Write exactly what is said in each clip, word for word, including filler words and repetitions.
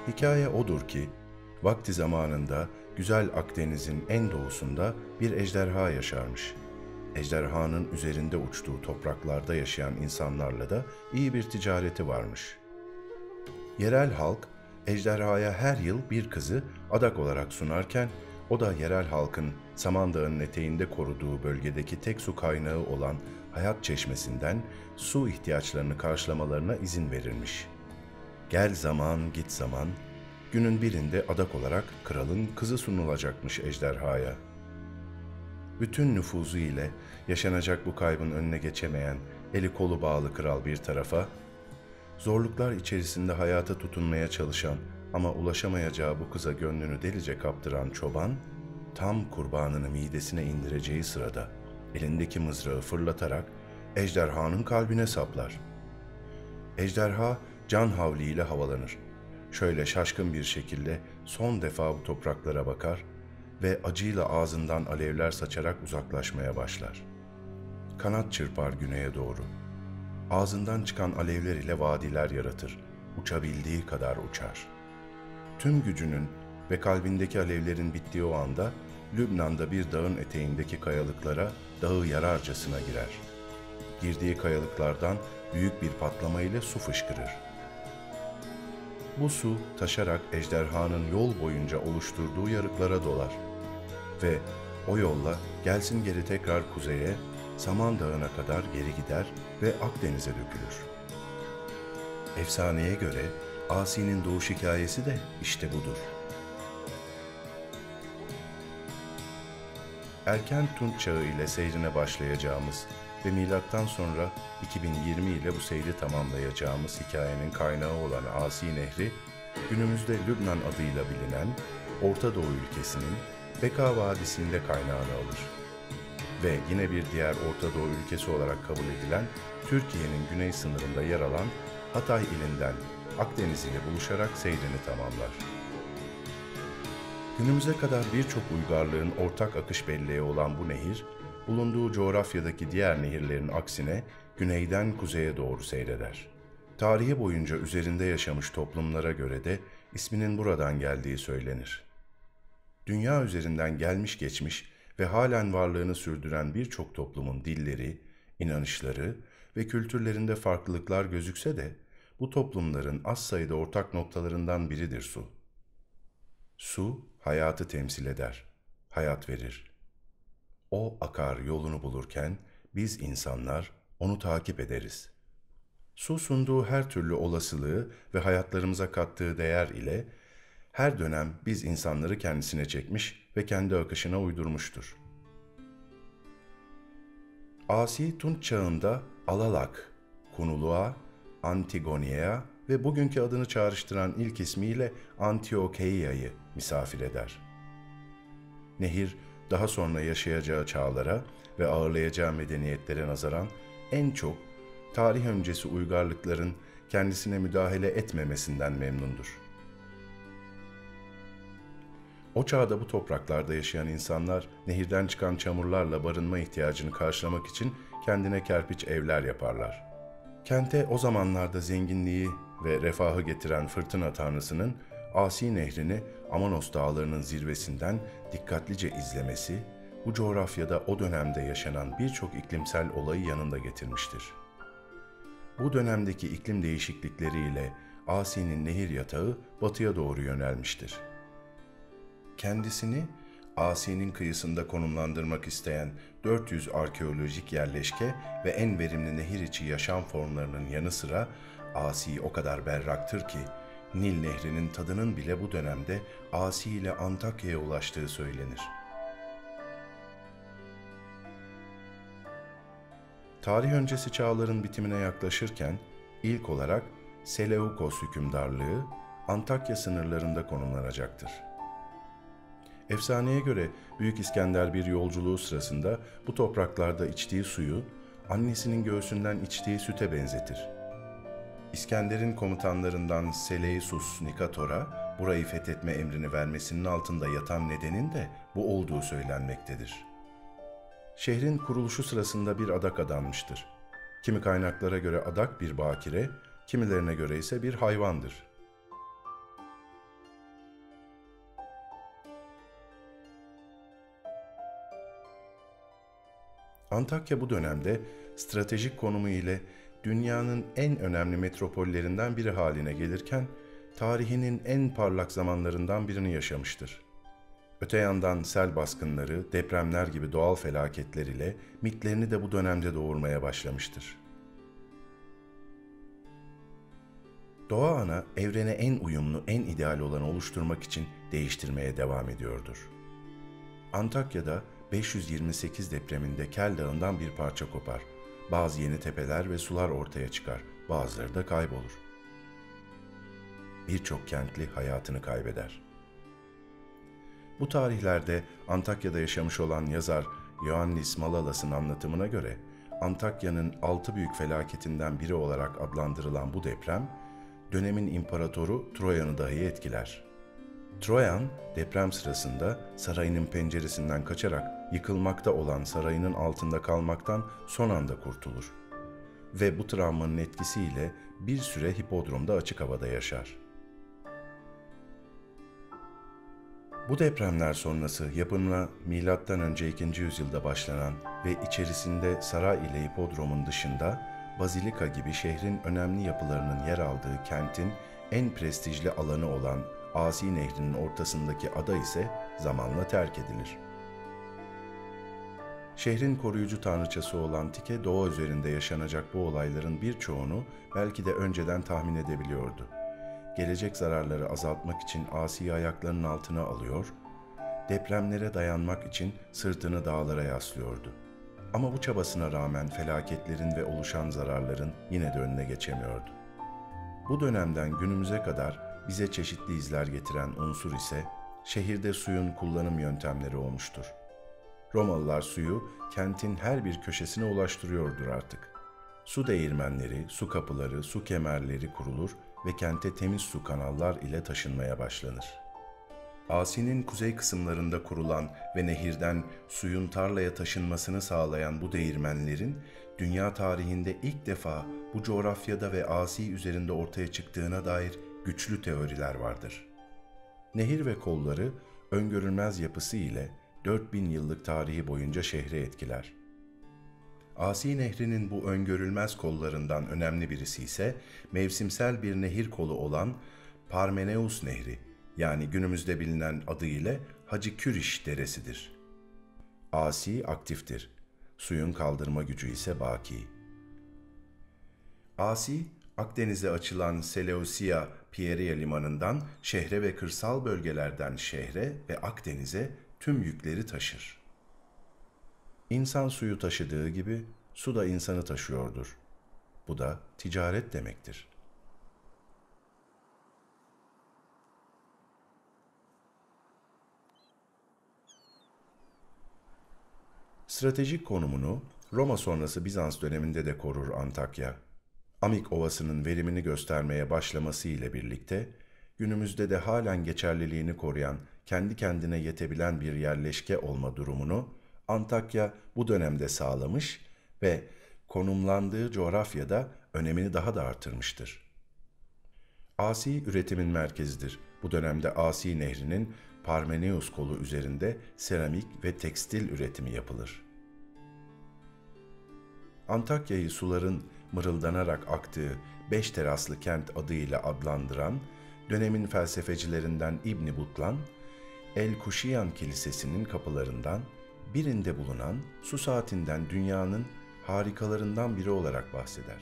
Hikaye odur ki, vakti zamanında güzel Akdeniz'in en doğusunda bir ejderha yaşarmış. Ejderhanın üzerinde uçtuğu topraklarda yaşayan insanlarla da iyi bir ticareti varmış. Yerel halk, ejderhaya her yıl bir kızı adak olarak sunarken, o da yerel halkın Samandağ'ın eteğinde koruduğu bölgedeki tek su kaynağı olan Hayat Çeşmesi'nden su ihtiyaçlarını karşılamalarına izin verirmiş. Gel zaman git zaman, günün birinde adak olarak kralın kızı sunulacakmış ejderhaya. Bütün nüfuzu ile yaşanacak bu kaybın önüne geçemeyen, eli kolu bağlı kral bir tarafa, zorluklar içerisinde hayata tutunmaya çalışan ama ulaşamayacağı bu kıza gönlünü delice kaptıran çoban, tam kurbanını midesine indireceği sırada elindeki mızrağı fırlatarak ejderhanın kalbine saplar. Ejderha can havliyle havalanır. Şöyle şaşkın bir şekilde son defa bu topraklara bakar ve acıyla ağzından alevler saçarak uzaklaşmaya başlar. Kanat çırpar güneye doğru. Ağzından çıkan alevler ile vadiler yaratır. Uçabildiği kadar uçar. Tüm gücünün ve kalbindeki alevlerin bittiği o anda Lübnan'da bir dağın eteğindeki kayalıklara dağı yararcasına girer. Girdiği kayalıklardan büyük bir patlama ile su fışkırır. Bu su taşarak ejderhanın yol boyunca oluşturduğu yarıklara dolar ve o yolla gelsin geri tekrar kuzeye, Samandağ'ına kadar geri gider ve Akdeniz'e dökülür. Efsaneye göre Asi'nin doğuş hikayesi de işte budur. Erken Tunç Çağı ile seyrine başlayacağımız ve milattan sonra iki bin yirmi ile bu seyri tamamlayacağımız hikayenin kaynağı olan Asi Nehri, günümüzde Lübnan adıyla bilinen Orta Doğu ülkesinin Beka Vadisi'nde kaynağını alır. Ve yine bir diğer Orta Doğu ülkesi olarak kabul edilen Türkiye'nin güney sınırında yer alan Hatay ilinden Akdeniz ile buluşarak seyrini tamamlar. Günümüze kadar birçok uygarlığın ortak akış belleği olan bu nehir, bulunduğu coğrafyadaki diğer nehirlerin aksine güneyden kuzeye doğru seyreder. Tarihi boyunca üzerinde yaşamış toplumlara göre de isminin buradan geldiği söylenir. Dünya üzerinden gelmiş geçmiş ve halen varlığını sürdüren birçok toplumun dilleri, inanışları ve kültürlerinde farklılıklar gözükse de bu toplumların az sayıda ortak noktalarından biridir su. Su hayatı temsil eder, hayat verir. O akar yolunu bulurken biz insanlar onu takip ederiz. Su sunduğu her türlü olasılığı ve hayatlarımıza kattığı değer ile her dönem biz insanları kendisine çekmiş ve kendi akışına uydurmuştur. Asi Tunç Çağı'nda Alalak, Kunuluğa, Antigoneia ve bugünkü adını çağrıştıran ilk ismiyle Antiokeiya'yı misafir eder. Nehir, daha sonra yaşayacağı çağlara ve ağırlayacağı medeniyetlere nazaran en çok tarih öncesi uygarlıkların kendisine müdahale etmemesinden memnundur. O çağda bu topraklarda yaşayan insanlar nehirden çıkan çamurlarla barınma ihtiyacını karşılamak için kendine kerpiç evler yaparlar. Kente o zamanlarda zenginliği ve refahı getiren fırtına tanrısının Asi Nehri'ni Amanos dağlarının zirvesinden dikkatlice izlemesi, bu coğrafyada o dönemde yaşanan birçok iklimsel olayı yanında getirmiştir. Bu dönemdeki iklim değişiklikleriyle Asi'nin nehir yatağı batıya doğru yönelmiştir. Kendisini Asi'nin kıyısında konumlandırmak isteyen dört yüz arkeolojik yerleşke ve en verimli nehir içi yaşam formlarının yanı sıra Asi o kadar berraktır ki Nil Nehri'nin tadının bile bu dönemde Asi ile Antakya'ya ulaştığı söylenir. Tarih öncesi çağların bitimine yaklaşırken ilk olarak Seleukos hükümdarlığı Antakya sınırlarında konumlanacaktır. Efsaneye göre Büyük İskender bir yolculuğu sırasında bu topraklarda içtiği suyu annesinin göğsünden içtiği süte benzetir. İskender'in komutanlarından Seleucus Nikator'a burayı fethetme emrini vermesinin altında yatan nedenin de bu olduğu söylenmektedir. Şehrin kuruluşu sırasında bir adak adanmıştır. Kimi kaynaklara göre adak bir bakire, kimilerine göre ise bir hayvandır. Antakya bu dönemde stratejik konumu ile dünyanın en önemli metropollerinden biri haline gelirken, tarihinin en parlak zamanlarından birini yaşamıştır. Öte yandan sel baskınları, depremler gibi doğal felaketler ile mitlerini de bu dönemde doğurmaya başlamıştır. Doğa ana, evrene en uyumlu, en ideal olanı oluşturmak için değiştirmeye devam ediyordur. Antakya'da beş yüz yirmi sekiz depreminde Kel Dağı'ndan bir parça kopar. Bazı yeni tepeler ve sular ortaya çıkar, bazıları da kaybolur. Birçok kentli hayatını kaybeder. Bu tarihlerde Antakya'da yaşamış olan yazar Ioannis Malalas'ın anlatımına göre, Antakya'nın altı büyük felaketinden biri olarak adlandırılan bu deprem, dönemin imparatoru Troyan'ı dahi etkiler. Troyan, deprem sırasında sarayının penceresinden kaçarak yıkılmakta olan sarayının altında kalmaktan son anda kurtulur ve bu travmanın etkisiyle bir süre hipodromda açık havada yaşar. Bu depremler sonrası yapımına milattan önce ikinci yüzyılda başlanan ve içerisinde saray ile hipodromun dışında Bazilika gibi şehrin önemli yapılarının yer aldığı kentin en prestijli alanı olan Asi Nehri'nin ortasındaki ada ise zamanla terk edilir. Şehrin koruyucu tanrıçası olan Tike, doğa üzerinde yaşanacak bu olayların birçoğunu belki de önceden tahmin edebiliyordu. Gelecek zararları azaltmak için Asi'yi ayaklarının altına alıyor, depremlere dayanmak için sırtını dağlara yaslıyordu. Ama bu çabasına rağmen felaketlerin ve oluşan zararların yine de önüne geçemiyordu. Bu dönemden günümüze kadar bize çeşitli izler getiren unsur ise şehirde suyun kullanım yöntemleri olmuştur. Romalılar suyu kentin her bir köşesine ulaştırıyordur artık. Su değirmenleri, su kapıları, su kemerleri kurulur ve kente temiz su kanallar ile taşınmaya başlanır. Asi'nin kuzey kısımlarında kurulan ve nehirden suyun tarlaya taşınmasını sağlayan bu değirmenlerin dünya tarihinde ilk defa bu coğrafyada ve Asi üzerinde ortaya çıktığına dair güçlü teoriler vardır. Nehir ve kolları öngörülmez yapısı ile dört bin yıllık tarihi boyunca şehri etkiler. Asi Nehri'nin bu öngörülmez kollarından önemli birisi ise mevsimsel bir nehir kolu olan Parmeneus Nehri, yani günümüzde bilinen adıyla Hacı Küriş Deresidir. Asi aktiftir, suyun kaldırma gücü ise baki. Asi, Akdeniz'e açılan Seleucia Pieria limanından şehre ve kırsal bölgelerden şehre ve Akdeniz'e tüm yükleri taşır. İnsan suyu taşıdığı gibi su da insanı taşıyordur. Bu da ticaret demektir. Stratejik konumunu Roma sonrası Bizans döneminde de korur Antakya. Amik Ovası'nın verimini göstermeye başlaması ile birlikte günümüzde de halen geçerliliğini koruyan, kendi kendine yetebilen bir yerleşke olma durumunu Antakya bu dönemde sağlamış ve konumlandığı coğrafyada önemini daha da artırmıştır. Asi üretimin merkezidir. Bu dönemde Asi Nehri'nin Parmeneus kolu üzerinde seramik ve tekstil üretimi yapılır. Antakya'yı suların mırıldanarak aktığı beş teraslı kent adıyla adlandıran dönemin felsefecilerinden İbn Butlan, El Kuşiyan Kilisesi'nin kapılarından birinde bulunan su saatinden dünyanın harikalarından biri olarak bahseder.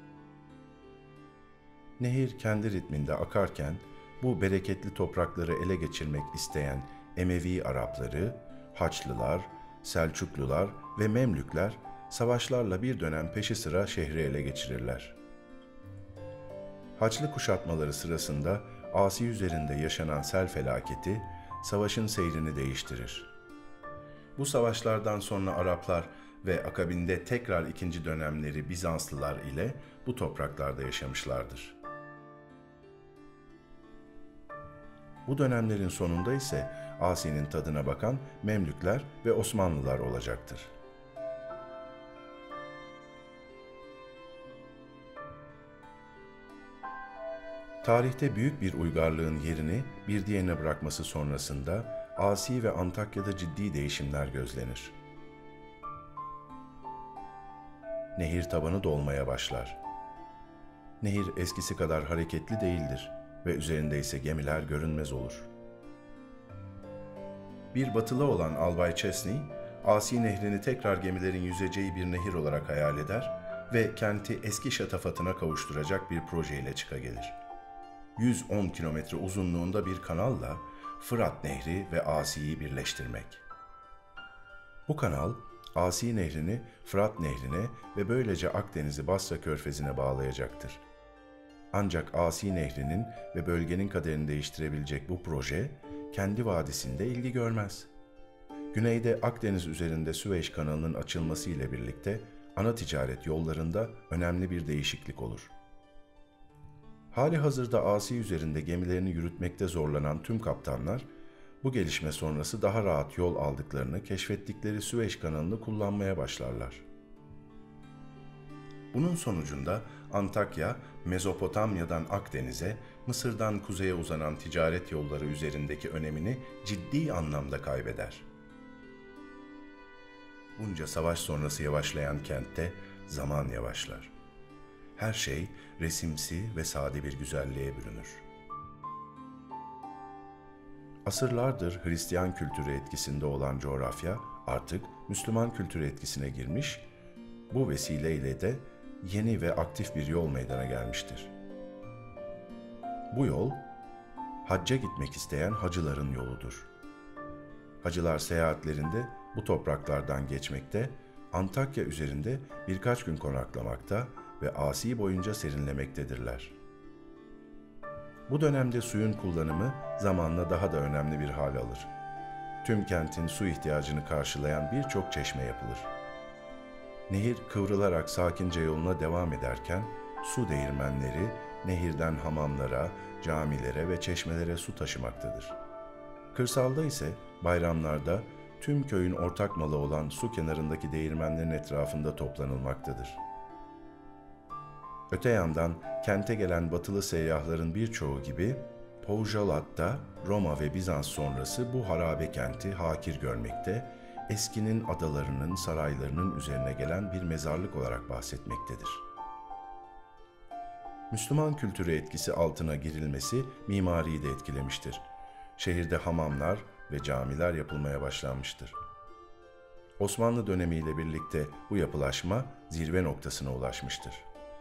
Nehir kendi ritminde akarken bu bereketli toprakları ele geçirmek isteyen Emevi Arapları, Haçlılar, Selçuklular ve Memlükler savaşlarla bir dönem peşi sıra şehri ele geçirirler. Haçlı kuşatmaları sırasında Asi üzerinde yaşanan sel felaketi savaşın seyrini değiştirir. Bu savaşlardan sonra Araplar ve akabinde tekrar ikinci dönemleri Bizanslılar ile bu topraklarda yaşamışlardır. Bu dönemlerin sonunda ise Asi'nin tadına bakan Memlükler ve Osmanlılar olacaktır. Tarihte büyük bir uygarlığın yerini bir diğerine bırakması sonrasında Asi ve Antakya'da ciddi değişimler gözlenir. nehir tabanı dolmaya başlar. Nehir eskisi kadar hareketli değildir ve üzerinde ise gemiler görünmez olur. Bir batılı olan Albay Chesney, Asi Nehri'ni tekrar gemilerin yüzeceği bir nehir olarak hayal eder ve kenti eski şatafatına kavuşturacak bir projeyle çıka gelir. yüz on kilometre uzunluğunda bir kanalla Fırat Nehri ve Asi'yi birleştirmek. Bu kanal, Asi Nehri'ni Fırat Nehri'ne ve böylece Akdeniz'i Basra Körfezi'ne bağlayacaktır. Ancak Asi Nehri'nin ve bölgenin kaderini değiştirebilecek bu proje, kendi vadisinde ilgi görmez. Güneyde Akdeniz üzerinde Süveyş kanalının açılması ile birlikte ana ticaret yollarında önemli bir değişiklik olur. Hali hazırda Asi üzerinde gemilerini yürütmekte zorlanan tüm kaptanlar, bu gelişme sonrası daha rahat yol aldıklarını keşfettikleri Süveyş kanalını kullanmaya başlarlar. Bunun sonucunda Antakya, Mezopotamya'dan Akdeniz'e, Mısır'dan kuzeye uzanan ticaret yolları üzerindeki önemini ciddi anlamda kaybeder. Bunca savaş sonrası yavaşlayan kentte zaman yavaşlar. Her şey resimsi ve sade bir güzelliğe bürünür. Asırlardır Hristiyan kültürü etkisinde olan coğrafya artık Müslüman kültürü etkisine girmiş, bu vesileyle de yeni ve aktif bir yol meydana gelmiştir. Bu yol, hacca gitmek isteyen hacıların yoludur. Hacılar seyahatlerinde bu topraklardan geçmekte, Antakya üzerinde birkaç gün konaklamakta ve Asi boyunca serinlemektedirler. Bu dönemde suyun kullanımı zamanla daha da önemli bir hal alır. Tüm kentin su ihtiyacını karşılayan birçok çeşme yapılır. Nehir kıvrılarak sakince yoluna devam ederken, su değirmenleri nehirden hamamlara, camilere ve çeşmelere su taşımaktadır. Kırsalda ise bayramlarda tüm köyün ortak malı olan su kenarındaki değirmenlerin etrafında toplanılmaktadır. Öte yandan kente gelen batılı seyyahların birçoğu gibi Poujolat da Roma ve Bizans sonrası bu harabe kenti hakir görmekte, eskinin adalarının, saraylarının üzerine gelen bir mezarlık olarak bahsetmektedir. Müslüman kültürü etkisi altına girilmesi mimariyi de etkilemiştir. Şehirde hamamlar ve camiler yapılmaya başlanmıştır. Osmanlı dönemiyle birlikte bu yapılaşma zirve noktasına ulaşmıştır.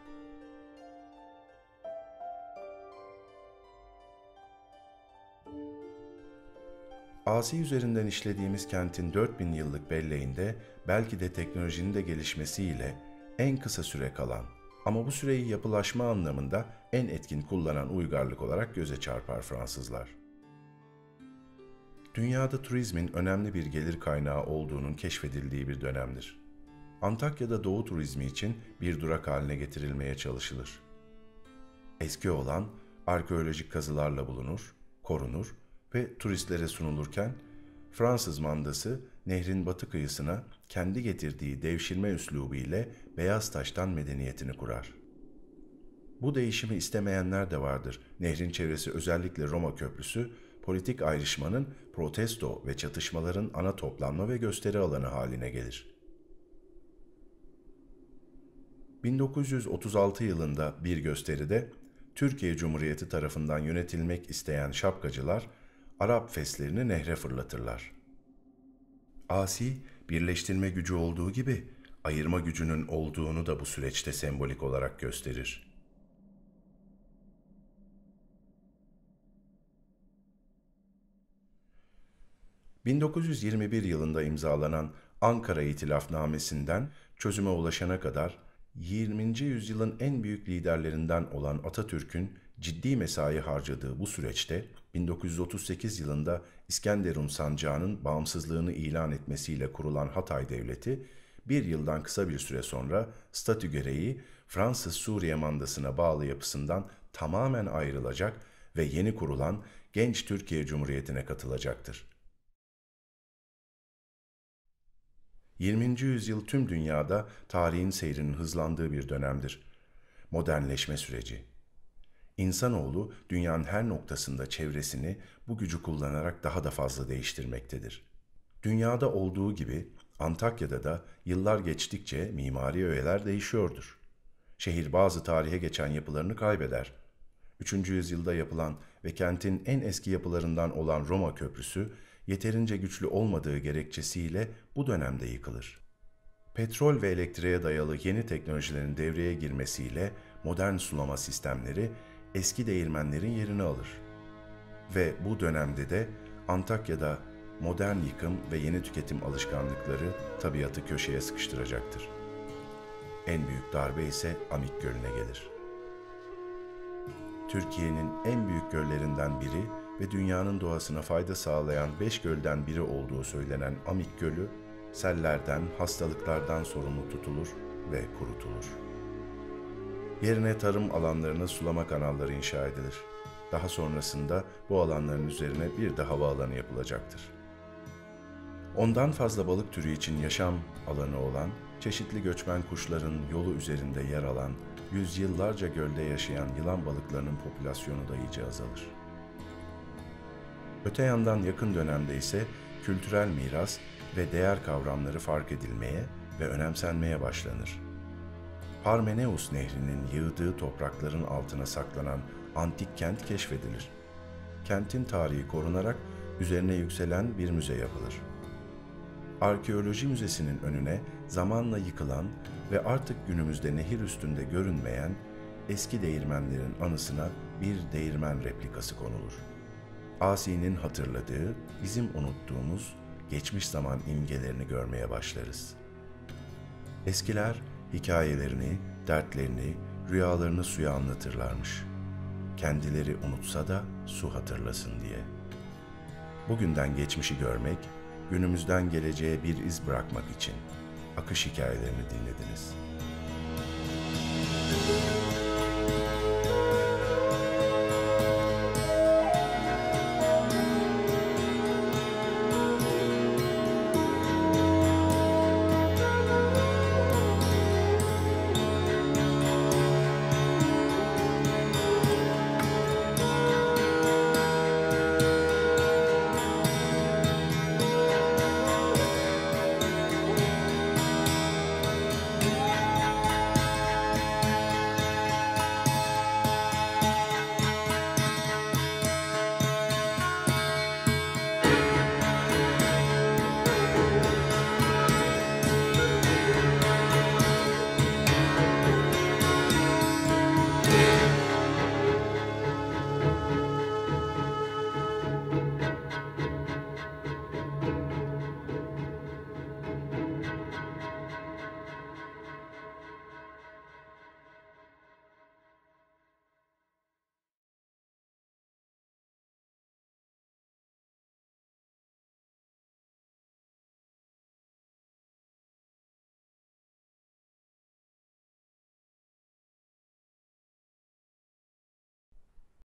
Asi üzerinden işlediğimiz kentin dört bin yıllık belleğinde belki de teknolojinin de gelişmesiyle en kısa süre kalan ama bu süreyi yapılaşma anlamında en etkin kullanan uygarlık olarak göze çarpar Fransızlar. Dünyada turizmin önemli bir gelir kaynağı olduğunun keşfedildiği bir dönemdir. Antakya'da doğu turizmi için bir durak haline getirilmeye çalışılır. Eski olan arkeolojik kazılarla bulunur, korunur ve turistlere sunulurken Fransız mandası nehrin batı kıyısına kendi getirdiği devşirme üslubu ile beyaz taştan medeniyetini kurar. Bu değişimi istemeyenler de vardır. Nehrin çevresi, özellikle Roma Köprüsü, politik ayrışmanın, protesto ve çatışmaların ana toplanma ve gösteri alanı haline gelir. bin dokuz yüz otuz altı yılında bir gösteride Türkiye Cumhuriyeti tarafından yönetilmek isteyen şapkacılar Arap feslerini nehre fırlatırlar. Asi, birleştirme gücü olduğu gibi ayırma gücünün olduğunu da bu süreçte sembolik olarak gösterir. bin dokuz yüz yirmi bir yılında imzalanan Ankara İtilafnamesi'nden çözüme ulaşana kadar yirminci yüzyılın en büyük liderlerinden olan Atatürk'ün ciddi mesai harcadığı bu süreçte bin dokuz yüz otuz sekiz yılında İskenderun Sancağı'nın bağımsızlığını ilan etmesiyle kurulan Hatay Devleti, bir yıldan kısa bir süre sonra statü gereği Fransız Suriye mandasına bağlı yapısından tamamen ayrılacak ve yeni kurulan Genç Türkiye Cumhuriyeti'ne katılacaktır. yirminci yüzyıl tüm dünyada tarihin seyrinin hızlandığı bir dönemdir. Modernleşme süreci. İnsanoğlu dünyanın her noktasında çevresini bu gücü kullanarak daha da fazla değiştirmektedir. Dünyada olduğu gibi Antakya'da da yıllar geçtikçe mimari öğeler değişiyordur. Şehir bazı tarihe geçen yapılarını kaybeder. üçüncü yüzyılda yapılan ve kentin en eski yapılarından olan Roma Köprüsü, yeterince güçlü olmadığı gerekçesiyle bu dönemde yıkılır. Petrol ve elektriğe dayalı yeni teknolojilerin devreye girmesiyle modern sulama sistemleri eski değirmenlerin yerini alır. Ve bu dönemde de Antakya'da modern yıkım ve yeni tüketim alışkanlıkları tabiatı köşeye sıkıştıracaktır. En büyük darbe ise Amik Gölü'ne gelir. Türkiye'nin en büyük göllerinden biri ve dünyanın doğasına fayda sağlayan beş gölden biri olduğu söylenen Amik Gölü, sellerden, hastalıklardan sorumlu tutulur ve kurutulur. Yerine tarım alanlarına sulama kanalları inşa edilir. Daha sonrasında bu alanların üzerine bir de havaalanı yapılacaktır. Ondan fazla balık türü için yaşam alanı olan, çeşitli göçmen kuşların yolu üzerinde yer alan, yüzyıllarca gölde yaşayan yılan balıklarının popülasyonu da iyice azalır. Öte yandan yakın dönemde ise kültürel miras ve değer kavramları fark edilmeye ve önemsenmeye başlanır. Parmeneus Nehri'nin yığdığı toprakların altına saklanan antik kent keşfedilir. Kentin tarihi korunarak üzerine yükselen bir müze yapılır. Arkeoloji Müzesi'nin önüne zamanla yıkılan ve artık günümüzde nehir üstünde görünmeyen eski değirmenlerin anısına bir değirmen replikası konulur. Asi'nin hatırladığı, bizim unuttuğumuz geçmiş zaman imgelerini görmeye başlarız. Eskiler hikayelerini, dertlerini, rüyalarını suya anlatırlarmış. Kendileri unutsa da su hatırlasın diye. Bugünden geçmişi görmek, günümüzden geleceğe bir iz bırakmak için akış hikayelerini dinlediniz.